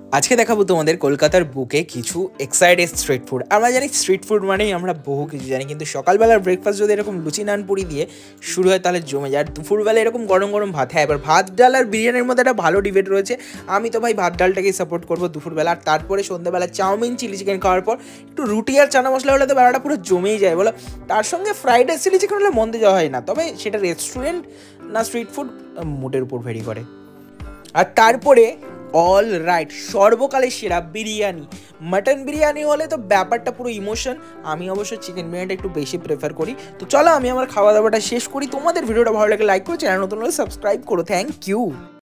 আজকে দেখাবো তোমাদের কলকাতার বুকে কিছু এক্সাইটেড স্ট্রিট ফুড। আমরা জানি স্ট্রিট ফুড মানেই আমরা বহু কিছু জানি, কিন্তু সকালবেলার ব্রেকফাস্ট যদি এরকম লুচি নান পুরি দিয়ে শুরু হয় তাহলে জমে যায়। আর দুপুরবেলা এরকম গরম গরম ভাত। হ্যাঁ, এবার ভাত ডাল আর বিরিয়ানির মধ্যে একটা ভালো ডিবেট রয়েছে। আমি তো ভাই ভাত ডালটাকেই সাপোর্ট করবো দুপুরবেলা। আর তারপরে সন্ধ্যাবেলা চাউমিন চিলি চিকেন খাওয়ার পর একটু রুটি আর চানা মশলা হলে তো বেলাটা পুরো জমেই যায় বলো। তার সঙ্গে ফ্রাইড রাইস চিলি চিকেন হলে মন্দে যাওয়া হয় না, তবে সেটা রেস্টুরেন্ট না স্ট্রিট ফুড মুডের উপর ভেরি করে। আর তারপরে অল রাইট, সর্বকালের সেরা বিরিয়ানি। মাটন বিরিয়ানি হলে তো ব্যাপারটা পুরো ইমোশন। আমি অবশ্য চিকেন বিরিয়ানিটা একটু বেশি প্রেফার করি। তো চলো আমি আমার খাওয়া দাওয়াটা শেষ করি। তোমাদের ভিডিওটা ভালো লাগে লাইক করো, চ্যানেল নতুন হলে সাবস্ক্রাইব করো। Thank you.